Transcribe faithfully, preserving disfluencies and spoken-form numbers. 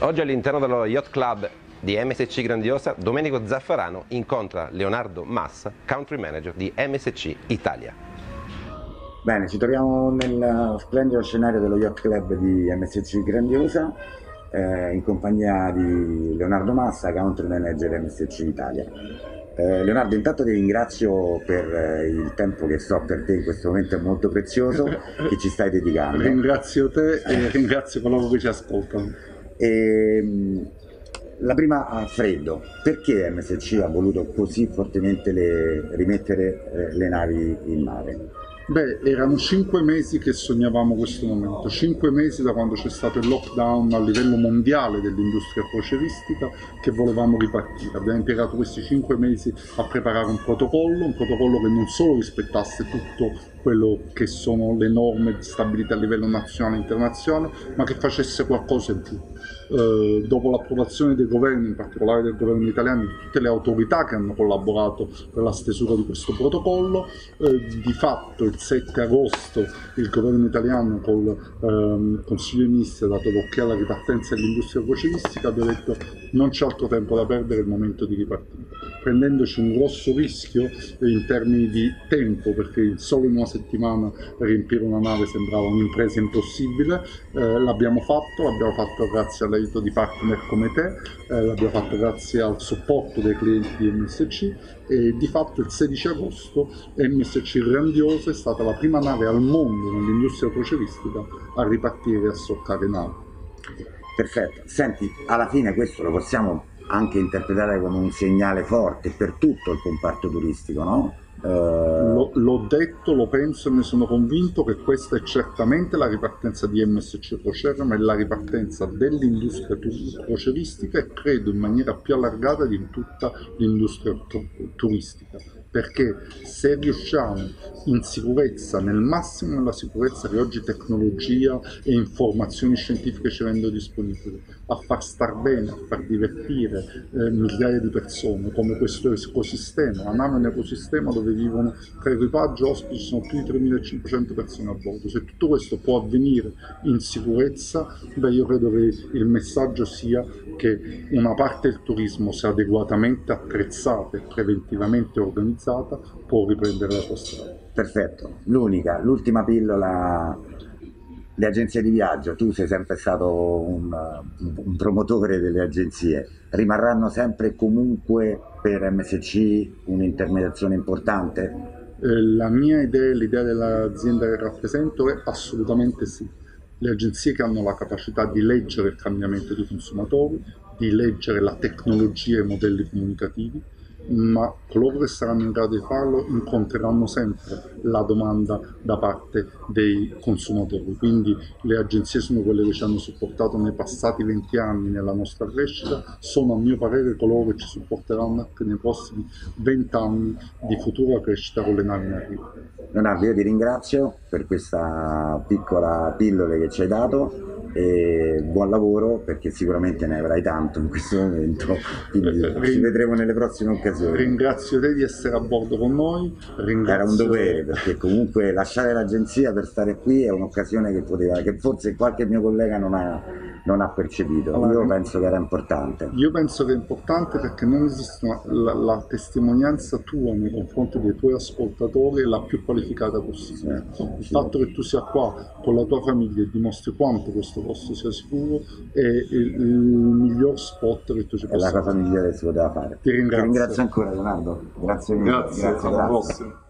Oggi all'interno dello Yacht Club di M S C Grandiosa, Domenico Zaffarano incontra Leonardo Massa, Country Manager di M S C Italia. Bene, ci troviamo nel splendido scenario dello Yacht Club di M S C Grandiosa, eh, in compagnia di Leonardo Massa, Country Manager M S C Italia. Eh, Leonardo, intanto ti ringrazio per eh, il tempo che so per te in questo momento è molto prezioso, che ci stai dedicando. Ringrazio te e ringrazio coloro che ci ascoltano. E, la prima a freddo, perché M S C ha voluto così fortemente le, rimettere eh, le navi in mare? Beh, erano cinque mesi che sognavamo questo momento, cinque mesi da quando c'è stato il lockdown a livello mondiale dell'industria crocieristica che volevamo ripartire. Abbiamo impiegato questi cinque mesi a preparare un protocollo, un protocollo che non solo rispettasse tutto quello che sono le norme stabilite a livello nazionale e internazionale, ma che facesse qualcosa in più. Eh, dopo l'approvazione dei governi, in particolare del governo italiano, di tutte le autorità che hanno collaborato per la stesura di questo protocollo, eh, di fatto il sette agosto il governo italiano col ehm, Consiglio dei Ministri ha dato l'ok alla ripartenza dell'industria crocieristica, abbiamo detto non c'è altro tempo da perdere, è il momento di ripartire, prendendoci un grosso rischio in termini di tempo, perché solo in una settimana riempire una nave sembrava un'impresa impossibile. Eh, l'abbiamo fatto, l'abbiamo fatto grazie all'aiuto di partner come te, eh, l'abbiamo fatto grazie al supporto dei clienti di M S C e di fatto il sedici agosto M S C Grandiosa è stata la prima nave al mondo nell'industria crocieristica a ripartire e a stoccare navi. Perfetto, senti, alla fine questo lo possiamo anche interpretare come un segnale forte per tutto il comparto turistico, no? Uh... L'ho detto, lo penso e ne sono convinto che questa è certamente la ripartenza di M S C Crociere, ma è la ripartenza dell'industria crocieristica e credo in maniera più allargata di tutta l'industria turistica. Perché se riusciamo in sicurezza, nel massimo della sicurezza che oggi tecnologia e informazioni scientifiche ci rendono disponibili, a far star bene, a far divertire eh, migliaia di persone, come questo ecosistema, la nave è un ecosistema dove vivono tra equipaggio e ospiti ci sono più di tremilacinquecento persone a bordo. Se tutto questo può avvenire in sicurezza, beh, io credo che il messaggio sia che una parte del turismo, se adeguatamente attrezzata e preventivamente organizzata, può riprendere la sua strada. Perfetto, l'unica, l'ultima pillola, le agenzie di viaggio, tu sei sempre stato un, un promotore delle agenzie, rimarranno sempre e comunque per M S C un'intermediazione importante? La mia idea, l'idea dell'azienda che rappresento è assolutamente sì. Le agenzie che hanno la capacità di leggere il cambiamento dei consumatori, di leggere la tecnologia e i modelli comunicativi, ma coloro che saranno in grado di farlo incontreranno sempre la domanda da parte dei consumatori. Quindi le agenzie sono quelle che ci hanno supportato nei passati venti anni nella nostra crescita, sono a mio parere coloro che ci supporteranno anche nei prossimi venti anni di futura crescita con le navi in arrivo. Leonardo, io ti ringrazio per questa piccola pillola che ci hai dato e buon lavoro, perché sicuramente ne avrai tanto in questo momento, quindi ci vedremo nelle prossime occasioni. Ringrazio te di essere a bordo con noi. Ringrazio... Era un dovere, perché comunque lasciare l'agenzia per stare qui è un'occasione che poteva, che forse qualche mio collega non ha, non ha percepito. Allora, io penso che era importante. Io penso che è importante perché non esiste una, la, la testimonianza tua nei confronti dei tuoi ascoltatori è la più qualificata possibile. Sì, il sì. fatto che tu sia qua con la tua famiglia e dimostri quanto questo posto sia sicuro è il, il miglior spot che tu ci possa fare. È la cosa migliore che si poteva fare. Ti ringrazio. Ti ringrazio ancora, Leonardo. Grazie mille. Grazie, grazie, alla prossima.